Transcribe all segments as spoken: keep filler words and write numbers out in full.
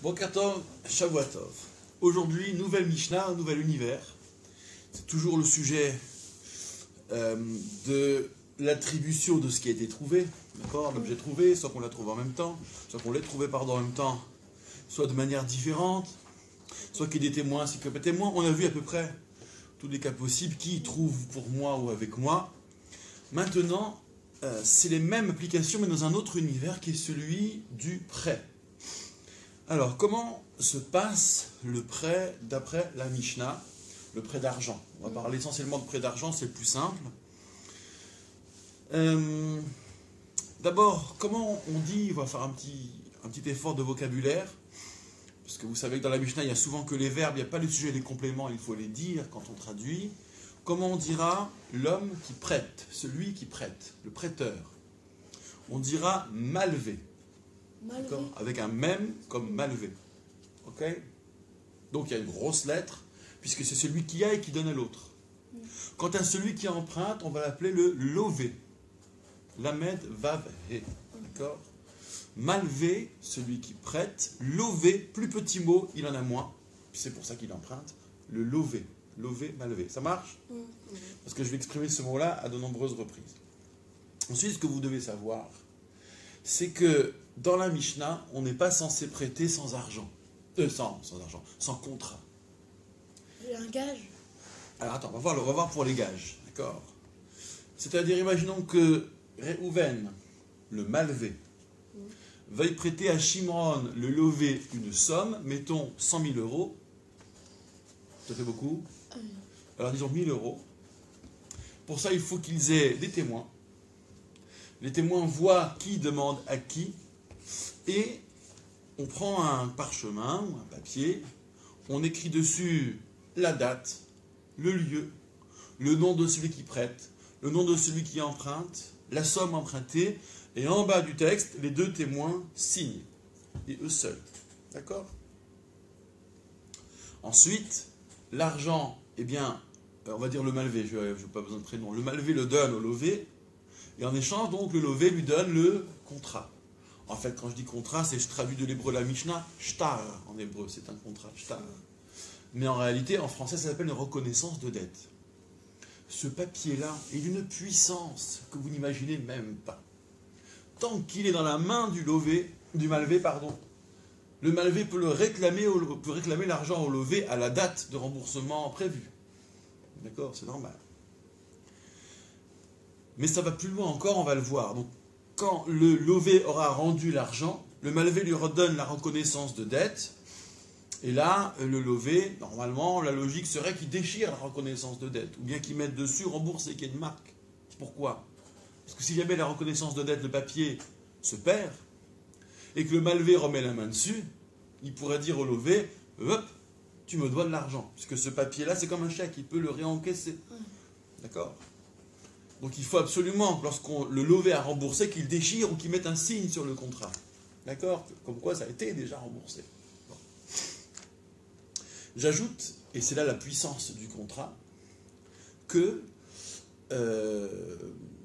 Boker Tov, Shavua Tov. Aujourd'hui, nouvelle Mishnah, un nouvel univers. C'est toujours le sujet euh, de l'attribution de ce qui a été trouvé. D'accord, l'objet trouvé, soit qu'on l'a trouvé en même temps, soit qu'on l'ait trouvé pardon, en même temps, soit de manière différente, soit qu'il y ait des témoins ainsi que des témoins. On a vu à peu près tous les cas possibles qui trouvent pour moi ou avec moi. Maintenant, euh, c'est les mêmes applications, mais dans un autre univers qui est celui du prêt. Alors, comment se passe le prêt d'après la Mishnah, le prêt d'argent? On va parler essentiellement de prêt d'argent, c'est le plus simple. Euh, D'abord, comment on dit, on va faire un petit, un petit effort de vocabulaire, parce que vous savez que dans la Mishnah, il y a souvent que les verbes, il n'y a pas les sujets et les compléments, il faut les dire quand on traduit. Comment on dira l'homme qui prête, celui qui prête, le prêteur? On dira malvé. Malvé. Avec un même comme malvé. Ok? Donc il y a une grosse lettre, puisque c'est celui qui a et qui donne à l'autre. Mm. Quant à celui qui emprunte, on va l'appeler le lové. Lamed vav he. D'accord? Malvé, celui qui prête. Lové, plus petit mot, il en a moins. C'est pour ça qu'il emprunte. Le lové. Lové, malvé. Ça marche? Mm. Parce que je vais exprimer ce mot-là à de nombreuses reprises. Ensuite, ce que vous devez savoir, c'est que dans la Mishnah, on n'est pas censé prêter sans argent. Euh, sans, sans argent, sans contrat. Il y a un gage. Alors attends, on va voir, on va voir pour les gages, d'accord? C'est-à-dire, imaginons que Réhouven, le malvé, mmh. veuille prêter à Shimron, le lové, une somme, mettons cent mille euros. Ça fait beaucoup? mmh. Alors disons mille euros. Pour ça, il faut qu'ils aient des témoins. Les témoins voient qui demande à qui. Et on prend un parchemin ou un papier, on écrit dessus la date, le lieu, le nom de celui qui prête, le nom de celui qui emprunte, la somme empruntée, et en bas du texte, les deux témoins signent, et eux seuls. D'accord? Ensuite, l'argent, eh bien, on va dire le malvé, je n'ai pas besoin de prénom, le malvé le donne au lové, et en échange, donc, le lové lui donne le contrat. En fait, quand je dis contrat, c'est je traduis de l'hébreu la Mishnah, shtar en hébreu, c'est un contrat, shtar. Mais en réalité, en français, ça s'appelle une reconnaissance de dette. Ce papier-là est d'une puissance que vous n'imaginez même pas. Tant qu'il est dans la main du lové, du malvé, pardon, le malvé peut le réclamer, au, peut réclamer l'argent au lové à la date de remboursement prévue. D'accord, c'est normal. Mais ça va plus loin encore, on va le voir. Donc, quand le lové aura rendu l'argent, le malvé lui redonne la reconnaissance de dette. Et là, le lové, normalement, la logique serait qu'il déchire la reconnaissance de dette. Ou bien qu'il mette dessus rembourser, qu'il y ait une marque. Pourquoi? Parce que si jamais la reconnaissance de dette, le papier, se perd, et que le malvé remet la main dessus, il pourrait dire au lové, hop, tu me dois de l'argent. Puisque ce papier-là, c'est comme un chèque, il peut le réencaisser. D'accord? Donc il faut absolument, lorsqu'on le lové a remboursé, qu'il déchire ou qu'il mette un signe sur le contrat. D'accord? Comme quoi ça a été déjà remboursé. Bon. J'ajoute, et c'est là la puissance du contrat, que euh,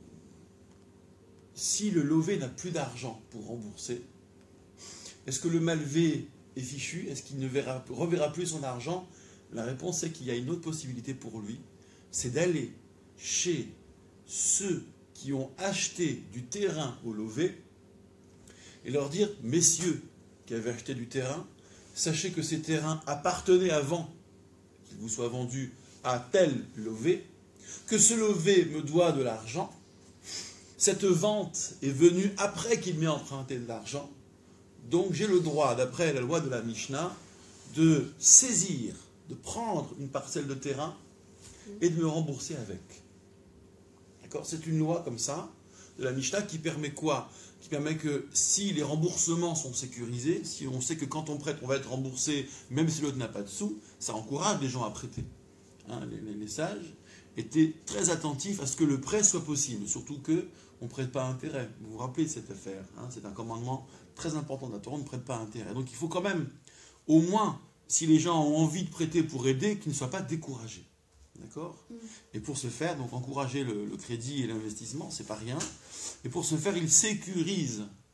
si le lové n'a plus d'argent pour rembourser, est-ce que le malvé est fichu? Est-ce qu'il ne verra, reverra plus son argent? La réponse est qu'il y a une autre possibilité pour lui, c'est d'aller chez ceux qui ont acheté du terrain au lové et leur dire, messieurs qui avaient acheté du terrain, sachez que ces terrains appartenaient avant qu'ils vous soient vendus à tel lové, que ce lové me doit de l'argent, cette vente est venue après qu'il m'ait emprunté de l'argent, donc j'ai le droit, d'après la loi de la Mishnah, de saisir, de prendre une parcelle de terrain et de me rembourser avec. C'est une loi comme ça, de la Mishnah, qui permet quoi? Qui permet que si les remboursements sont sécurisés, si on sait que quand on prête, on va être remboursé, même si l'autre n'a pas de sous, ça encourage les gens à prêter. Hein, les, les, les sages étaient très attentifs à ce que le prêt soit possible, surtout qu'on ne prête pas à intérêt. Vous vous rappelez de cette affaire, hein, c'est un commandement très important de la Torah, on ne prête pas à intérêt. Donc il faut quand même, au moins, si les gens ont envie de prêter pour aider, qu'ils ne soient pas découragés. D'accord? mm. Et pour ce faire, donc encourager le, le crédit et l'investissement, c'est pas rien. Et pour ce faire, il sécurise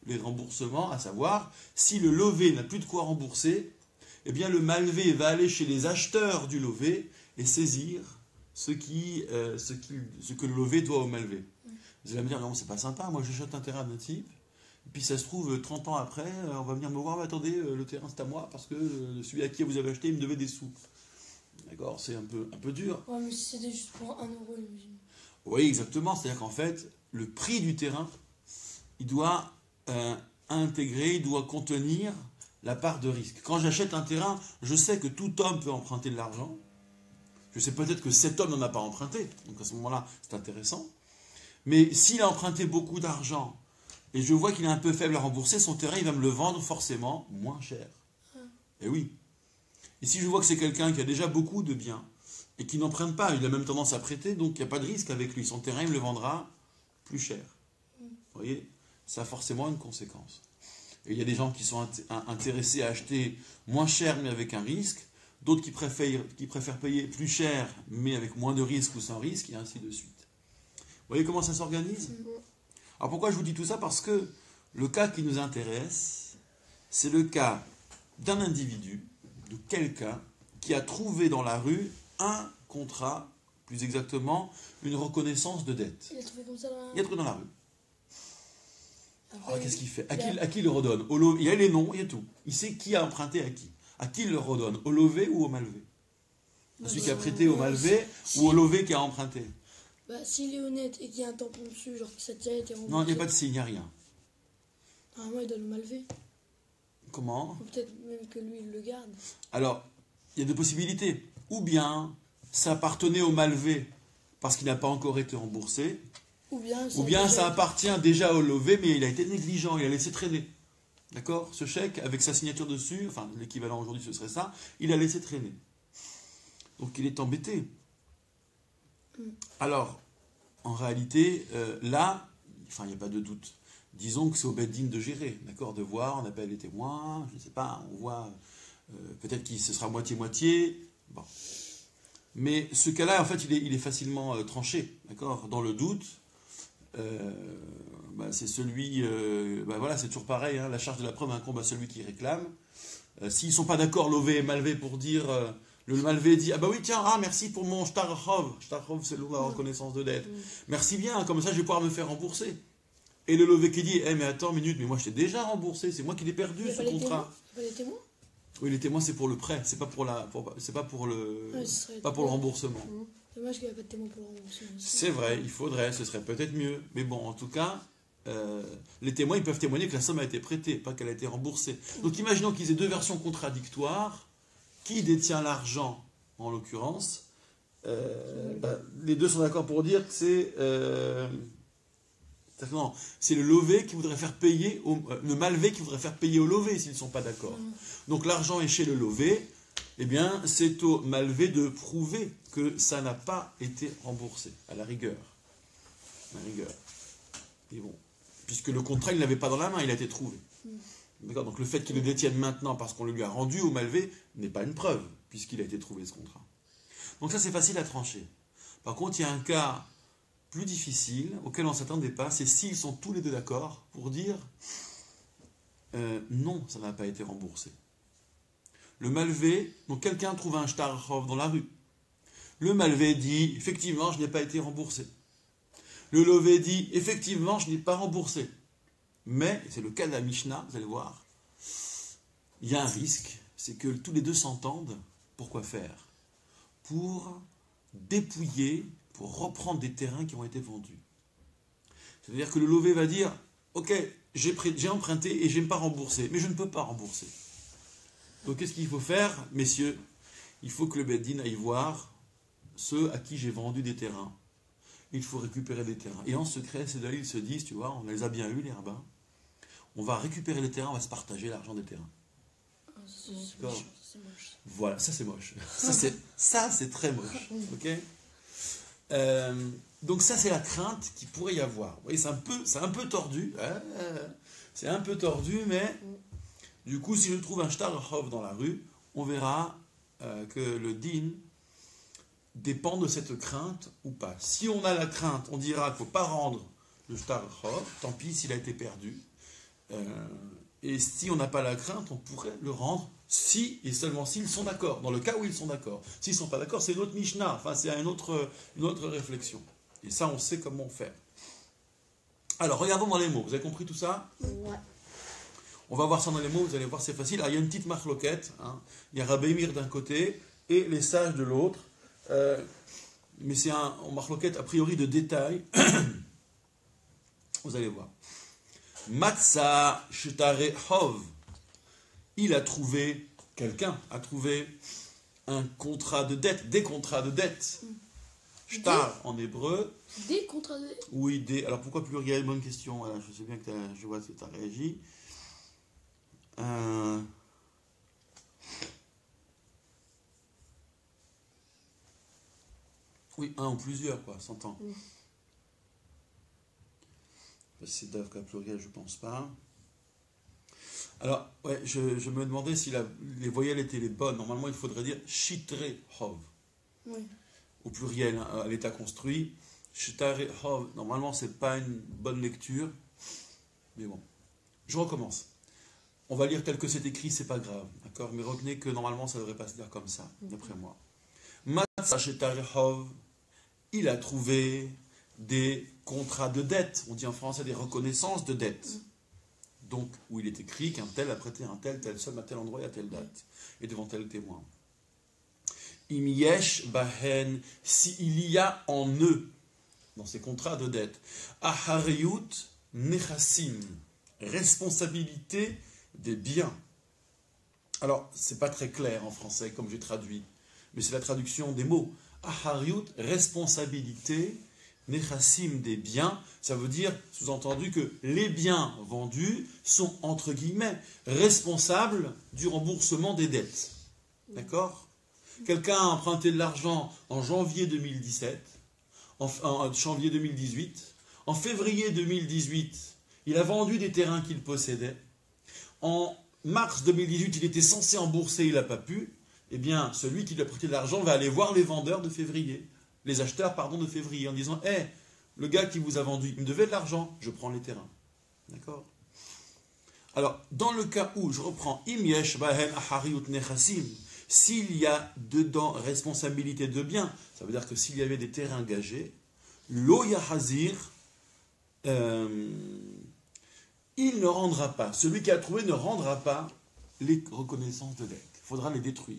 les remboursements, à savoir, si le lové n'a plus de quoi rembourser, eh bien le malvé va aller chez les acheteurs du lové et saisir ce, qui, euh, ce, qui, ce que le lové doit au malvé. Mm. Vous allez me dire, non, c'est pas sympa, moi j'achète un terrain d'un type, et puis ça se trouve, trente ans après, on va venir me voir, mais attendez, le terrain c'est à moi, parce que celui à qui vous avez acheté, il me devait des sous. D'accord, c'est un peu, un peu dur. Ouais, mais si c'était juste pour un euro, j'imagine. Oui, exactement, c'est-à-dire qu'en fait, le prix du terrain, il doit euh, intégrer, il doit contenir la part de risque. Quand j'achète un terrain, je sais que tout homme peut emprunter de l'argent. Je sais peut-être que cet homme n'en a pas emprunté, donc à ce moment-là, c'est intéressant. Mais s'il a emprunté beaucoup d'argent, et je vois qu'il est un peu faible à rembourser, son terrain, il va me le vendre forcément moins cher. Ah. Et oui. Et si je vois que c'est quelqu'un qui a déjà beaucoup de biens, et qui n'emprunte pas, il a même tendance à prêter, donc il n'y a pas de risque avec lui. Son terrain, il me le vendra plus cher. Vous voyez, ça a forcément une conséquence. Et il y a des gens qui sont intéressés à acheter moins cher, mais avec un risque, d'autres qui préfèrent, qui préfèrent payer plus cher, mais avec moins de risque ou sans risque, et ainsi de suite. Vous voyez comment ça s'organise ? Alors pourquoi je vous dis tout ça ? Parce que le cas qui nous intéresse, c'est le cas d'un individu, de quelqu'un, qui a trouvé dans la rue un contrat, plus exactement, une reconnaissance de dette. Il a trouvé comme ça dans la... Il a trouvé dans la rue. Après, Alors qu'est-ce qu'il fait ? À il qui, a- à qui il le redonne ? Au lo- Il y a les noms, il y a tout. Il sait qui a emprunté à qui. À qui il le redonne ? Au lové ou au malvé ? À celui qui a Non, prêté au non, malvé si- ou au lové qui a emprunté ? Bah, s'il est honnête et qu'il y a un tampon dessus, genre que ça a déjà été remboursé. Non, il n'y a pas de signe, il n'y a rien. Normalement, il doit le malver. Comment ? Ou peut-être même que lui, il le garde. Alors, il y a deux possibilités. Ou bien, ça appartenait au malvé parce qu'il n'a pas encore été remboursé, Ou bien, ou bien a ça déjà- appartient déjà au lové, mais il a été négligent, il a laissé traîner. D'accord ? Ce chèque, avec sa signature dessus, enfin, l'équivalent aujourd'hui, ce serait ça, il a laissé traîner. Donc, il est embêté. Mm. Alors, en réalité, euh, là, enfin, il n'y a pas de doute. Disons que c'est au Beddin de gérer, d'accord ? De voir, on appelle les témoins, je ne sais pas, on voit, euh, peut-être qu'il ce sera moitié-moitié. Bon. Mais ce cas-là, en fait, il est, il est facilement euh, tranché, d'accord ? Dans le doute, euh, bah, c'est celui, euh, bah, voilà, c'est toujours pareil, hein, la charge de la preuve incombe à celui qui réclame. Euh, S'ils ne sont pas d'accord, lové et malvé, pour dire, euh, le malvé dit, ah bah oui, tiens, ah, merci pour mon shtarchov. Shtarchov, c'est le nom de la reconnaissance de dette. Mm. Merci bien, comme ça je vais pouvoir me faire rembourser. Et le lové qui dit, eh mais attends une minute, mais moi je t'ai déjà remboursé, c'est moi qui l'ai perdu Il y a ce pas les contrat. témoins Il y a pas les témoins Oui, les témoins c'est pour le prêt, c'est pas pour la, pour- c'est pas pour le, Ouais, ce serait pas pour le dommage. remboursement. Mm. Dommage qu'il n'y ait pas de témoins pour le remboursement. C'est vrai, il faudrait, ce serait peut-être mieux. Mais bon, en tout cas, euh, les témoins ils peuvent témoigner que la somme a été prêtée, pas qu'elle a été remboursée. Donc imaginons qu'ils aient deux versions contradictoires. Qui détient l'argent en l'occurrence? Euh, bah, les deux sont d'accord pour dire que c'est euh, c'est-à-dire que non, c'est le lové qui voudrait faire payer au, euh, le malvé qui voudrait faire payer au lové s'ils ne sont pas d'accord. Mm. Donc l'argent est chez le lové, eh bien c'est au malvé de prouver que ça n'a pas été remboursé, à la rigueur. À la rigueur. Et bon, puisque le contrat il ne l'avait pas dans la main, il a été trouvé. Mm. D'accord. Donc le fait qu'il le détienne maintenant parce qu'on le lui a rendu au malvé n'est pas une preuve, puisqu'il a été trouvé ce contrat. Donc ça c'est facile à trancher. Par contre, il y a un cas plus difficile, auquel on ne s'attendait pas, c'est s'ils sont tous les deux d'accord pour dire euh, non, ça n'a pas été remboursé. Le malvé, donc quelqu'un trouve un shtarchov dans la rue. Le malvé dit effectivement, je n'ai pas été remboursé. Le lové dit effectivement, je n'ai pas remboursé. Mais, c'est le cas de la Mishnah, vous allez voir, il y a un risque, c'est que tous les deux s'entendent. Pourquoi faire ? Pour dépouiller, pour reprendre des terrains qui ont été vendus. C'est-à-dire que le lové va dire, ok, j'ai, prêt, j'ai emprunté et je n'ai pas remboursé, mais je ne peux pas rembourser. Donc qu'est-ce qu'il faut faire, messieurs ? Il faut que le Beddin aille voir ceux à qui j'ai vendu des terrains. Il faut récupérer des terrains. Et en secret, ces deux-là, ils se disent, tu vois, on les a bien eus, les rabbins. On va récupérer les terrains, on va se partager l'argent des terrains. Ah, ça, c'est D'accord. moche, c'est moche. Voilà, ça c'est moche. Ça c'est, ça, c'est très moche. Ok. Euh, donc ça c'est la crainte qu'il pourrait y avoir. Vous voyez, c'est un peu, c'est un peu tordu. Hein, c'est un peu tordu, mais du coup, si je trouve un shtarchov dans la rue, on verra euh, que le din dépend de cette crainte ou pas. Si on a la crainte, on dira qu'il ne faut pas rendre le shtarchov, tant pis s'il a été perdu. Euh, et si on n'a pas la crainte, on pourrait le rendre si et seulement s'ils sont d'accord. Dans le cas où ils sont d'accord. S'ils ne sont pas d'accord, c'est une autre Mishnah. Enfin, c'est une autre, une autre réflexion. Et ça, on sait comment faire. Alors, regardons dans les mots. Vous avez compris tout ça? Ouais. On va voir ça dans les mots. Vous allez voir, c'est facile. Alors, il y a une petite marloquette. Hein. Il y a Rabbi Meir d'un côté et les sages de l'autre. Euh, mais c'est un marloquette a priori de détail. Vous allez voir. Matza shetare hov. Il a trouvé, quelqu'un a trouvé un contrat de dette, des contrats de dette. Shtar en hébreu. Des contrats de... Oui, des. Alors pourquoi pluriel? Bonne question. Voilà, je sais bien que t'as- je vois que tu as réagi. Euh, Oui, un ou plusieurs, quoi, s'entend. Mm. C'est d'œuvre pluriel, je pense pas. Alors, ouais, je, je me demandais si la- les voyelles étaient les bonnes. Normalement, il faudrait dire shitre hov. Oui. Au pluriel, hein, à l'état construit. Shitre hov. Normalement, c'est pas une bonne lecture. Mais bon. Je recommence. On va lire tel que c'est écrit, c'est pas grave. D'accord? Mais retenez que normalement, ça ne devrait pas se dire comme ça, d'après moi. Matza shitre hov. Il a trouvé des contrats de dette. On dit en français des reconnaissances de dette. Donc, où il est écrit qu'un tel a prêté un tel, tel somme à tel endroit et à telle date, et devant tel témoin. Im yesh bahen, s'il y a en eux, dans ces contrats de dette, ahariyut nechassim, responsabilité des biens. Alors, c'est pas très clair en français, comme j'ai traduit, mais c'est la traduction des mots. Ahariyut, responsabilité, nechassim, des biens, ça veut dire, sous-entendu, que les biens vendus sont, entre guillemets, responsables du remboursement des dettes. D'accord? Quelqu'un a emprunté de l'argent en janvier deux mille dix-sept, en, en janvier deux mille dix-huit, en février deux mille dix-huit, il a vendu des terrains qu'il possédait, en mars deux mille dix-huit, il était censé rembourser, il n'a pas pu, eh bien, celui qui lui a prêté de l'argent va aller voir les vendeurs de février, les acheteurs, pardon, de février, en disant, hé, hey, le gars qui vous a vendu, il me devait de l'argent, je prends les terrains. D'accord? Alors, dans le cas où, je reprends, im yesh bahen ahariyut nechassim, s'il y a dedans responsabilité de biens, ça veut dire que s'il y avait des terrains gagés, lo yahazir, euh, il ne rendra pas, celui qui a trouvé ne rendra pas les reconnaissances de dette. Il faudra les détruire.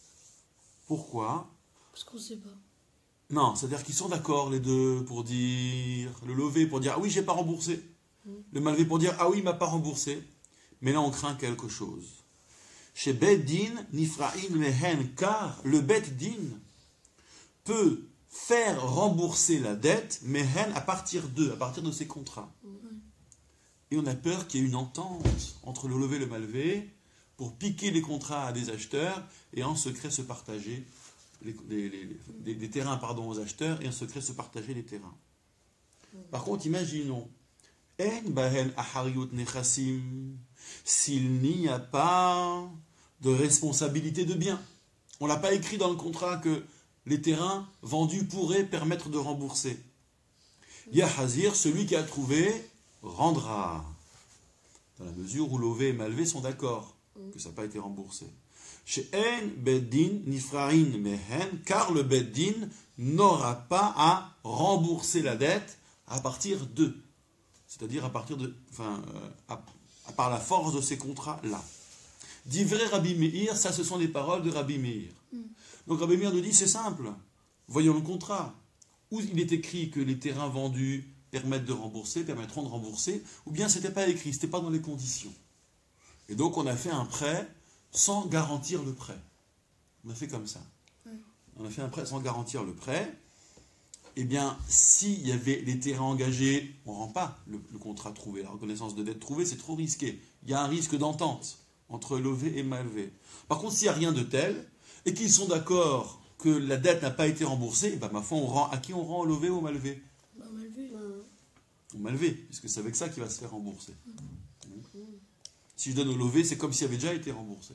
Pourquoi? Parce qu'on sait pas. Non, c'est-à-dire qu'ils sont d'accord les deux pour dire, le levé pour dire, ah oui, j'ai pas remboursé. Mm. Le malvé pour dire, ah oui, il m'a pas remboursé. Mais là, on craint quelque chose. Chez Beddin, Nifra'in Mehen, car le Beddin peut faire rembourser la dette, Mehen, à partir d'eux, à partir de ses contrats. Mm. Et on a peur qu'il y ait une entente entre le levé et le malvé pour piquer les contrats à des acheteurs et en secret se partager les, les, les, les, les terrains pardon, aux acheteurs et en secret se partager les terrains. Par contre, imaginons, En bahen ahariyut nechassim, s'il n'y a pas de responsabilité de biens. On ne l'a pas écrit dans le contrat que les terrains vendus pourraient permettre de rembourser. Yahazir, celui qui a trouvé, rendra. Dans la mesure où Lové et Malvé sont d'accord que ça n'a pas été remboursé. Chez En Beddin Nifrain Mehen, car le Beddin n'aura pas à rembourser la dette à partir de, c'est-à-dire à partir de, enfin, euh, à, à par la force de ces contrats-là. D'ivré Rabbi Meir, ça ce sont les paroles de Rabbi Meir. Mm. Donc Rabbi Meir nous dit, c'est simple, voyons le contrat, où il est écrit que les terrains vendus permettent de rembourser, permettront de rembourser, ou bien ce n'était pas écrit, ce n'était pas dans les conditions. Et donc on a fait un prêt sans garantir le prêt. On a fait comme ça. Mm. On a fait un prêt sans garantir le prêt. Eh bien, s'il y avait les terrains engagés, on ne rend pas le, le contrat trouvé. La reconnaissance de dette trouvée, c'est trop risqué. Il y a un risque d'entente entre levé et malvé. Par contre, s'il n'y a rien de tel, et qu'ils sont d'accord que la dette n'a pas été remboursée, ben, ma foi, on rend, à qui on rend, au levé ou au malvé? Bah, malvé. Bah... Au malvé, puisque c'est avec ça qu'il va se faire rembourser. Mmh. Mmh. Si je donne au levé, c'est comme s'il avait déjà été remboursé.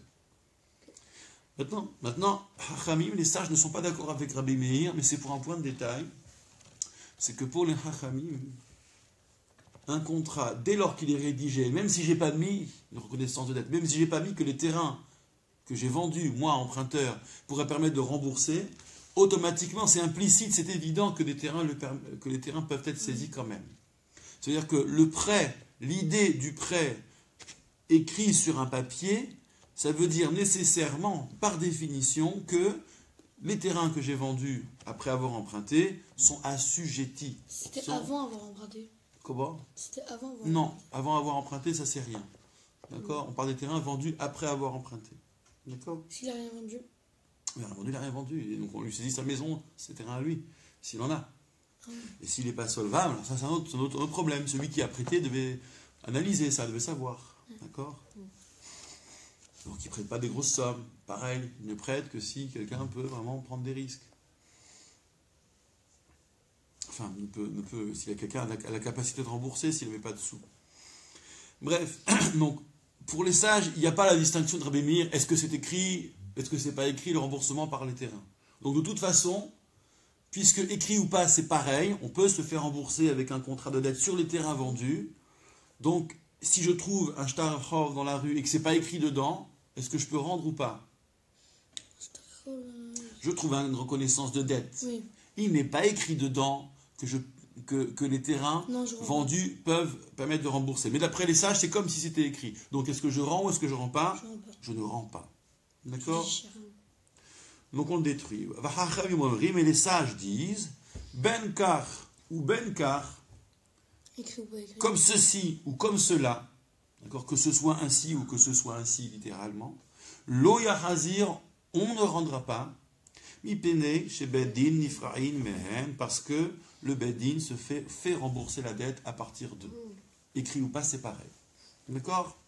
Maintenant, maintenant, Hachamim, les sages ne sont pas d'accord avec Rabbi Meir, mais c'est pour un point de détail. C'est que pour les Hachamim, un contrat, dès lors qu'il est rédigé, même si je n'ai pas mis une reconnaissance de dette, même si je n'ai pas mis que les terrains que j'ai vendus, moi, emprunteur, pourraient permettre de rembourser, automatiquement, c'est implicite, c'est évident que les terrains, le, que les terrains peuvent être saisis quand même. C'est-à-dire que le prêt, l'idée du prêt écrit sur un papier, ça veut dire nécessairement, par définition, que les terrains que j'ai vendus après avoir emprunté sont assujettis. C'était sont... avant avoir emprunté. Comment? C'était avant avoir Non, avant avoir emprunté, ça c'est rien. D'accord? On parle des terrains vendus après avoir emprunté. D'accord? S'il n'a rien vendu. Il n'a rien vendu, il n'a rien vendu. Et donc on lui saisit sa maison, c'est terrain à lui, s'il en a. Ah. Et s'il n'est pas solvable, ça c'est un autre, un autre, un autre problème. Celui qui a prêté devait analyser ça, devait savoir. D'accord? Donc il ne prête pas des grosses sommes. Pareil, il ne prête que si quelqu'un peut vraiment prendre des risques. Enfin, ne peut, ne peut, s'il y a quelqu'un qui a la capacité de rembourser s'il n'avait pas de sous. Bref, donc, pour les sages, il n'y a pas la distinction de Rabbi Meir. Est-ce que c'est écrit, est-ce que c'est pas écrit le remboursement par les terrains? Donc de toute façon, puisque écrit ou pas, c'est pareil, on peut se faire rembourser avec un contrat de dette sur les terrains vendus. Donc, si je trouve un shtar dans la rue et que c'est pas écrit dedans, est-ce que je peux rendre ou pas? Je trouve une reconnaissance de dette. Oui. Il n'est pas écrit dedans que, je, que, que les terrains Non, vendus peuvent permettre de rembourser. Mais d'après les sages, c'est comme si c'était écrit. Donc est-ce que je rends ou est-ce que je ne rends pas? Je rends pas. Je ne rends pas. D'accord? Cher. Donc on le détruit. Mais les sages disent ben kar ou ben kar, Écrit ou pas écrit. comme ceci ou comme cela, d'accord, que ce soit ainsi ou que ce soit ainsi littéralement, lo yahazir, on ne rendra pas. Mipene chez Bedin Nifraïn Mehen, parce que le Bedin se fait, fait rembourser la dette à partir de. Écrit ou pas, c'est pareil. D'accord?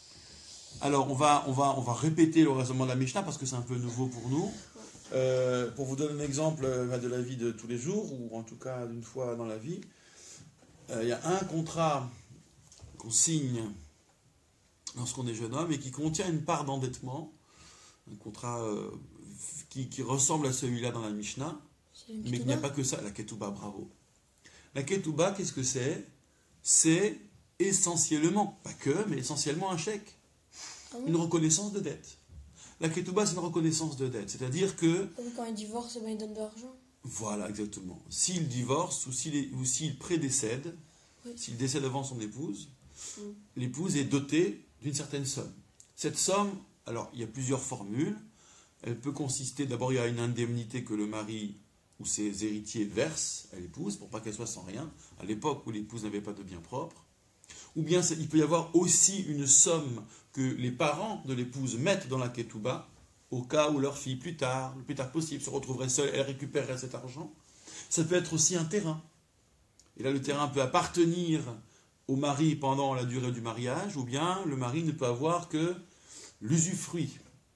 Alors, on va, on, va, on va répéter le raisonnement de la Mishnah parce que c'est un peu nouveau pour nous. Euh, pour vous donner un exemple euh, de la vie de tous les jours, ou en tout cas d'une fois dans la vie, il euh, y a un contrat qu'on signe lorsqu'on est jeune homme et qui contient une part d'endettement, un contrat euh, qui, qui ressemble à celui-là dans la Mishnah, mais qu'il n'y a pas que ça, la Ketouba, bravo. La Ketouba, qu'est-ce que c'est? C'est essentiellement, pas que, mais essentiellement un chèque, Ah oui. une reconnaissance de dette. La Ketouba, c'est une reconnaissance de dette, c'est-à-dire que... Comme quand il divorce, ben, il donne de l'argent. Voilà, exactement. S'il divorce ou s'il, est, ou s'il prédécède, oui. S'il décède avant son épouse, mm. l'épouse est dotée d'une certaine somme. Cette somme, alors il y a plusieurs formules. Elle peut consister, d'abord il y a une indemnité que le mari ou ses héritiers versent à l'épouse pour pas qu'elle soit sans rien, à l'époque où l'épouse n'avait pas de biens propres. Ou bien il peut y avoir aussi une somme que les parents de l'épouse mettent dans la ketouba au cas où leur fille, plus tard, le plus tard possible, se retrouverait seule, elle récupérerait cet argent. Ça peut être aussi un terrain. Et là, le terrain peut appartenir au mari pendant la durée du mariage, ou bien le mari ne peut avoir que l'usufruit.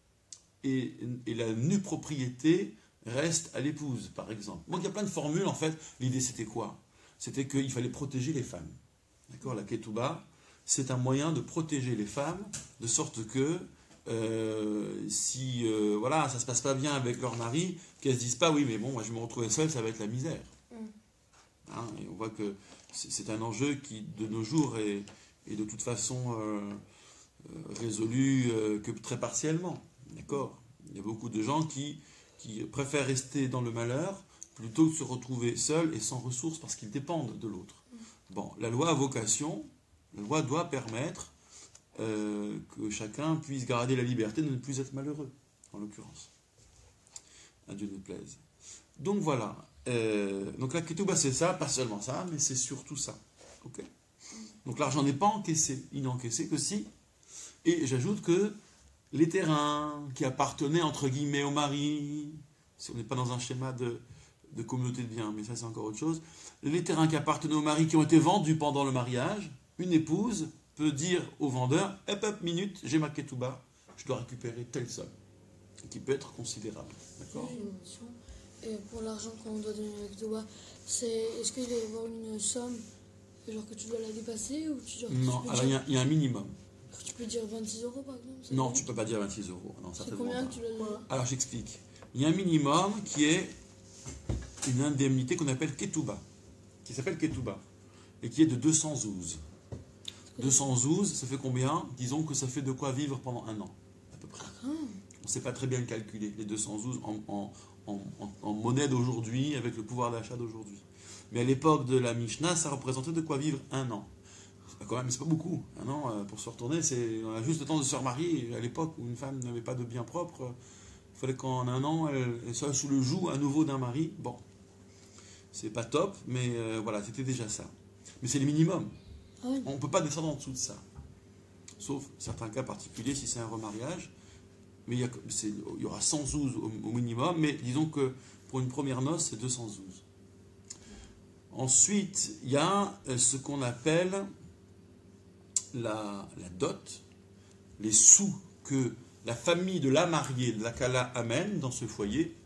Et, et la nue propriété reste à l'épouse, par exemple. Donc il y a plein de formules, en fait. L'idée, c'était quoi? C'était qu'il fallait protéger les femmes. D'accord? La ketouba, c'est un moyen de protéger les femmes, de sorte que euh, si euh, voilà, ça ne se passe pas bien avec leur mari, qu'elles ne se disent pas, oui, mais bon, moi je vais me retrouver seule, ça va être la misère. Mm. Hein, et on voit que c'est un enjeu qui, de nos jours, est, est de toute façon euh, euh, résolu euh, que très partiellement. D'accord? Il y a beaucoup de gens qui, qui préfèrent rester dans le malheur plutôt que de se retrouver seuls et sans ressources parce qu'ils dépendent de l'autre. Bon, la loi a vocation, la loi doit permettre euh, que chacun puisse garder la liberté de ne plus être malheureux, en l'occurrence. À Dieu ne plaise. Donc voilà. Euh, donc la ketouba, c'est ça, pas seulement ça, mais c'est surtout ça. Okay. Donc l'argent n'est pas encaissé, il n'est encaissé que si. Et j'ajoute que les terrains qui appartenaient entre guillemets au mari, si on n'est pas dans un schéma de, de communauté de biens, mais ça c'est encore autre chose, les terrains qui appartenaient au mari qui ont été vendus pendant le mariage, une épouse peut dire au vendeur, hop hop, minute, j'ai ma ketouba, je dois récupérer telle somme, qui peut être considérable. D'accord ? Et pour l'argent qu'on doit donner à la ketouba, c'est, est-ce qu'il va y avoir une somme genre que tu dois la dépasser ou tu, genre, non, tu alors il y, y a un minimum. Tu peux dire vingt-six euros par exemple? Non, tu ne peux pas dire vingt-six euros. Non, c'est combien que tu dois donner? Alors j'explique. Il y a un minimum qui est une indemnité qu'on appelle ketouba, qui s'appelle ketouba. et qui est de deux cents zouz. deux cents zouz, ça fait combien? Disons que ça fait de quoi vivre pendant un an, à peu près. On ne sait pas très bien le calculer, les deux cents zouz en, en, en, en, en monnaie d'aujourd'hui, avec le pouvoir d'achat d'aujourd'hui. Mais à l'époque de la Mishnah, ça représentait de quoi vivre un an. C'est quand même, c'est pas beaucoup. Un an, euh, pour se retourner, c'est, on a juste le temps de se remarier. À l'époque où une femme n'avait pas de biens propres, il fallait qu'en un an, elle, elle soit sous le joug à nouveau d'un mari. Bon, c'est pas top, mais euh, voilà, c'était déjà ça. Mais c'est le minimum. Ah oui. On ne peut pas descendre en dessous de ça. Sauf certains cas particuliers, si c'est un remariage. Mais il y, a, c'est, il y aura cent zouz au, au minimum, mais disons que pour une première noce, c'est deux cents zouz. Ensuite, il y a ce qu'on appelle la, la dot, les sous que la famille de la mariée, de la Kala, amène dans ce foyer,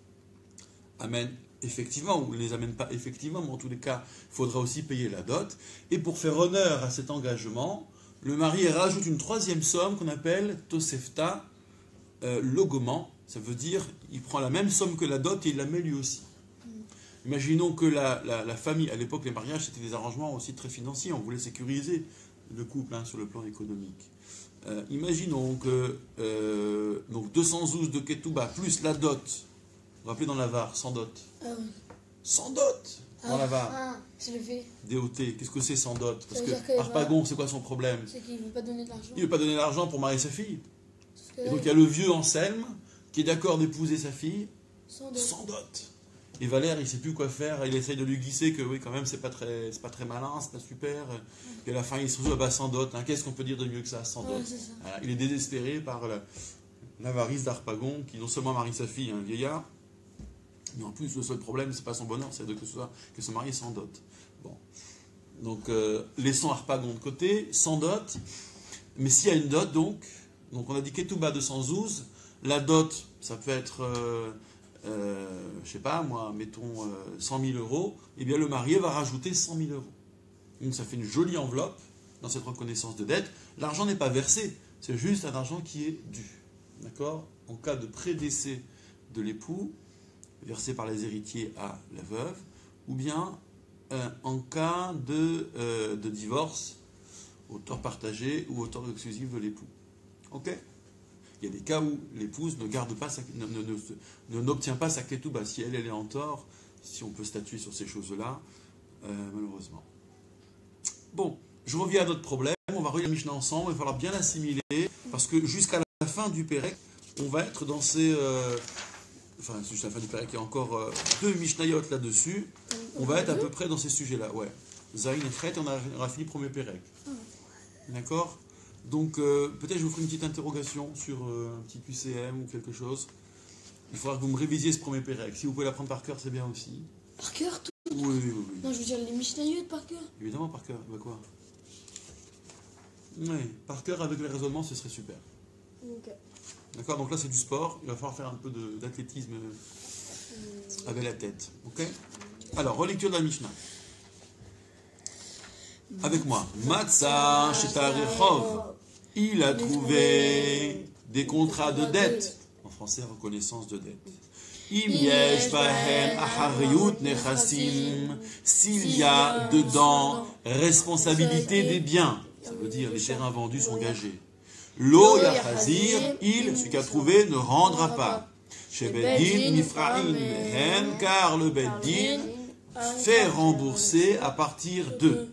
amène effectivement, ou ne les amène pas effectivement, mais en tous les cas, il faudra aussi payer la dot. Et pour faire honneur à cet engagement, le mari rajoute une troisième somme qu'on appelle Tosefta euh, Logoman. Ça veut dire, il prend la même somme que la dot et il la met lui aussi. Imaginons que la, la, la famille, à l'époque, les mariages, c'était des arrangements aussi très financiers. On voulait sécuriser le couple hein, sur le plan économique. Euh, imaginons que euh, donc deux cents zouz de Ketouba plus la dot, vous vous rappelez dans la V A R, sans dot. Ah oui. Sans dot dans Ah, la V A R. ah, c'est le fait. D O T, qu'est-ce que c'est sans dot? Parce Ça veut que dire que, Harpagon, c'est quoi son problème? C'est qu'il ne veut pas donner de l'argent. Il ne veut pas donner l'argent pour marier sa fille. Parce que Et là, donc il y a le vieux Anselme qui est d'accord d'épouser sa fille sans dot. sans dot. Et Valère, il ne sait plus quoi faire, il essaye de lui glisser que oui, quand même, c'est pas très, c'est pas très malin, c'est pas super. Et à la fin, il se retrouve ah bah, sans dot. Hein. Qu'est-ce qu'on peut dire de mieux que ça, sans Ouais, dot? c'est ça. Voilà, il est désespéré par la- l'avarice d'Harpagon, qui non seulement marie sa fille, un vieillard, mais en plus, le seul problème, c'est pas son bonheur, c'est de que ce soit que se marier sans dot. Bon. Donc, euh, laissons Harpagon de côté, sans dot. Mais s'il y a une dot, donc, donc on a dit Ketouba deux cents zouz, la dot, ça peut être. Euh, Euh, je sais pas, moi, mettons euh, cent mille euros, et bien le marié va rajouter cent mille euros. Donc ça fait une jolie enveloppe dans cette reconnaissance de dette. L'argent n'est pas versé, c'est juste un argent qui est dû. D'accord? En cas de prédécès de l'époux, versé par les héritiers à la veuve, ou bien euh, en cas de, euh, de divorce, au tort partagé ou au tort exclusif de l'époux. Ok? Il y a des cas où l'épouse ne garde pas sa, ne, ne, ne, ne, n'obtient pas sa ketouba. Si elle, elle est en tort, si on peut statuer sur ces choses-là, euh, malheureusement. Bon, je reviens à notre problème. On va relire la Mishnah ensemble. Il va falloir bien l'assimiler parce que jusqu'à la fin du Pérec, on va être dans ces. Euh, enfin, jusqu'à la fin du Pérec, il y a encore euh, deux Mishnayot là-dessus. On va être à peu près dans ces sujets-là. Ouais. Zahin et Chet, on aura fini le premier Pérec. D'accord? Donc, euh, peut-être je vous ferai une petite interrogation sur euh, un petit Q C M ou quelque chose. Il faudra que vous me révisiez ce premier Pérec. Si vous pouvez l'apprendre par cœur, c'est bien aussi. Par cœur, tout. Oui, oui, oui. oui. Non, je veux dire les Mishnayot par cœur. Évidemment, par cœur. Bah quoi? Oui, par cœur avec les raisonnements, ce serait super. Ok. D'accord? Donc là, c'est du sport. Il va falloir faire un peu de, d'athlétisme euh, avec la tête. Ok? Alors, relecture de la Mishnah. Avec moi. Matzah Shetarechov. Il a trouvé des contrats de dette. En français, reconnaissance de dette. Im yesh bahem achariyut nechassim. S'il y a dedans responsabilité des biens, ça veut dire les terrains vendus sont gagés. Lo yachazir, il, celui qui a trouvé, ne rendra pas. Chez Beddin nifra'in mehen, car le Beddin fait rembourser à partir de.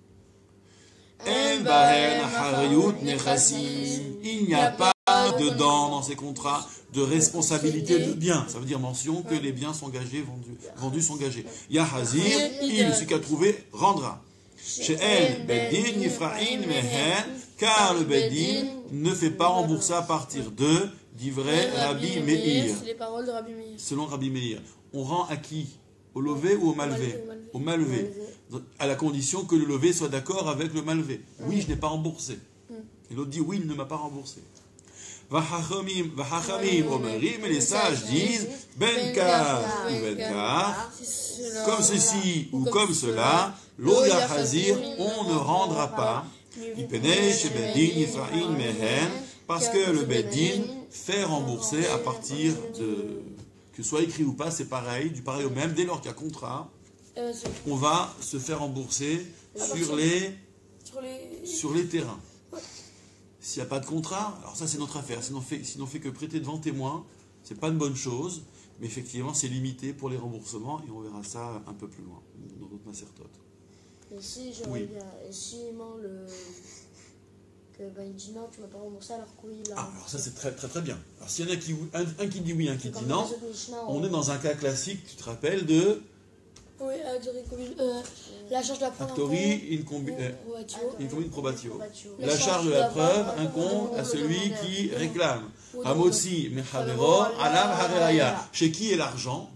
Il n'y a pas dedans, dans ces contrats, de responsabilité de biens. Ça veut dire mention que les biens sont gagés, vendus, vendus sont gagés. Yahazir, il, celui qui a trouvé, rendra. Chez elle, Beddin, Yifra'in, Mehen, car le Beddin ne fait pas rembourser à partir de, dit vrai Rabbi Meir. C'est les paroles de Rabbi Meir. Selon Rabbi Meir. On rend à qui? Au levé ou au malvé? Au malvé. À la condition que le levé soit d'accord avec le malvé. Oui, je n'ai pas remboursé. Et l'autre dit oui, il ne m'a pas remboursé. Vahachamim, vahachamim, omerim, et les sages disent ben kar ou ben kar, comme ceci ou comme cela, lo yachazir, on ne rendra pas. Ipene chez Beddin, Yifra'in, Mehen, parce que le Beddin fait rembourser à partir de. Que ce soit écrit ou pas, c'est pareil, du pareil au même. Dès lors qu'il y a contrat, on va se faire rembourser sur les, Sur les... sur les terrains. Ouais. S'il n'y a pas de contrat, alors ça c'est notre affaire. Si on fait, si on fait que prêter devant témoin, c'est pas une bonne chose, mais effectivement c'est limité pour les remboursements et on verra ça un peu plus loin dans d'autres macertotes. Et si j'aurais Oui. bien, et si ment le que ben il dit non, tu m'as pas remboursé alors que oui, il a Ah, alors ça c'est très très très bien. Alors s'il y en a qui un, un qui dit oui, un qui C'est dit comme non, les autres Mishnah, on est dans un cas classique. Tu te rappelles de Oui, euh, de récommu- euh, la charge de la preuve Factory in combi- euh, probatio. in combi probatio. probatio. La La charge charge de de la la preuve preuve incombe à au celui demandeur. qui réclame. Au Hamotzi mechavero alav haraya. Chez qui est l'argent?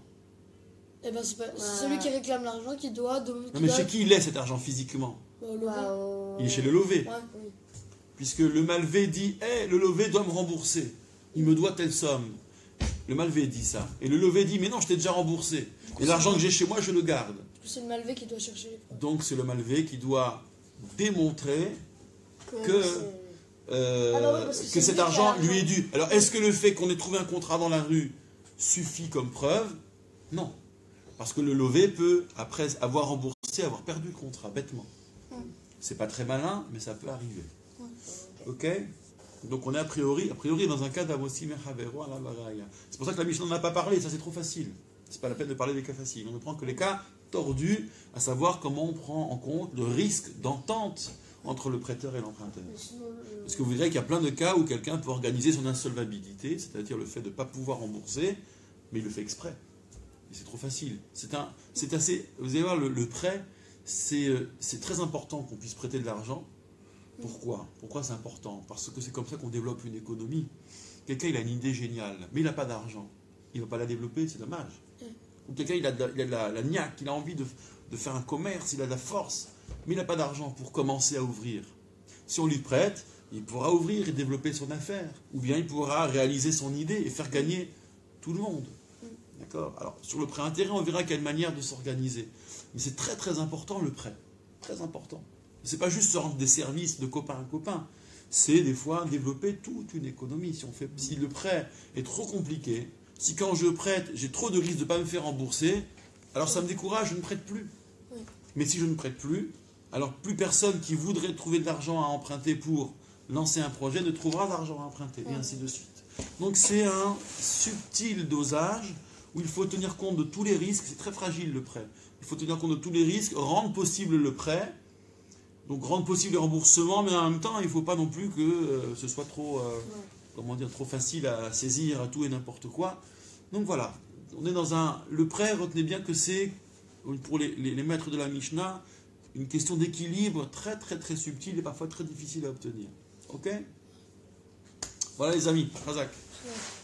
Eh ben, c'est pas- c'est Ouais. celui qui réclame l'argent qui doit. De, Non qui mais doit chez qui il est cet argent physiquement? euh, le Bah, vin. au- Il est chez le lové. Ouais. Oui. Puisque le malvé dit hé, le lové doit me rembourser. Il me doit telle somme. Le malvé dit ça. Et le lové dit mais non, je t'ai déjà remboursé. Et l'argent que j'ai chez moi, je le garde. C'est le malvé qui doit chercher les preuves. Donc c'est le malvé qui doit démontrer que, c'est- euh, Ah bah oui, parce que que c'est cet lui qui a argent l'argent. lui est dû. Alors est-ce que le fait qu'on ait trouvé un contrat dans la rue suffit comme preuve? Non. Parce que le lové peut, après avoir remboursé, avoir perdu le contrat, bêtement. Mm. C'est pas très malin, mais ça peut arriver. Ok. Ok? Donc on est a priori, a priori dans un cas d'avossi mechavero ala varaya. C'est pour ça que la Mishnah n'en a pas parlé, ça c'est trop facile. C'est pas la peine de parler des cas faciles. On ne prend que les cas tordus, à savoir comment on prend en compte le risque d'entente entre le prêteur et l'emprunteur. Mais sinon, le- Parce que vous verrez qu'il y a plein de cas où quelqu'un peut organiser son insolvabilité, c'est-à-dire le fait de ne pas pouvoir rembourser, mais il le fait exprès. Et c'est trop facile. C'est un, c'est assez. Vous allez voir, le, le prêt, c'est, euh, c'est très important qu'on puisse prêter de l'argent. Pourquoi Pourquoi c'est important? Parce que c'est comme ça qu'on développe une économie. Quelqu'un, il a une idée géniale, mais il n'a pas d'argent. Il ne va pas la développer, c'est dommage. Mm. Ou quelqu'un, il a de la, il a de la, la niaque, il a envie de, de faire un commerce, il a de la force, mais il n'a pas d'argent pour commencer à ouvrir. Si on lui prête, il pourra ouvrir et développer son affaire. Ou bien il pourra réaliser son idée et faire gagner tout le monde. D'accord? Alors, sur le prêt intérêt, on verra quelle manière de s'organiser. Mais c'est très très important le prêt. Très important. C'est pas juste se rendre des services de copain à copain. C'est des fois développer toute une économie. Si, on fait, si le prêt est trop compliqué, si quand je prête, j'ai trop de risques de ne pas me faire rembourser, alors ça me décourage, je ne prête plus. Oui. Mais si je ne prête plus, alors plus personne qui voudrait trouver de l'argent à emprunter pour lancer un projet ne trouvera d'argent à emprunter, et ainsi de suite. Donc c'est un subtil dosage où il faut tenir compte de tous les risques. C'est très fragile le prêt. Il faut tenir compte de tous les risques, rendre possible le prêt, donc rendre possible les remboursements, mais en même temps, il ne faut pas non plus que euh, ce soit trop, euh, comment dire, trop facile à saisir à tout et n'importe quoi. Donc voilà, on est dans un... Le prêt, retenez bien que c'est, pour les, les, les maîtres de la Mishnah, une question d'équilibre très très très subtile et parfois très difficile à obtenir. Ok? Voilà les amis, Razak. Ouais.